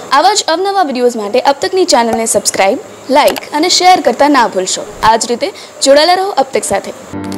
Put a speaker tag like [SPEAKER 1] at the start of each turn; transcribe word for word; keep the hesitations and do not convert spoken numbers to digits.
[SPEAKER 1] આવા જ અવનવા વિડીયોઝ માટે અબતકની ચેનલને સબસ્ક્રાઇબ, લાઇક અને શેર કરતા ના ભૂલશો। આ જ રીતે જોડાયેલા રહો અબતક સાથે।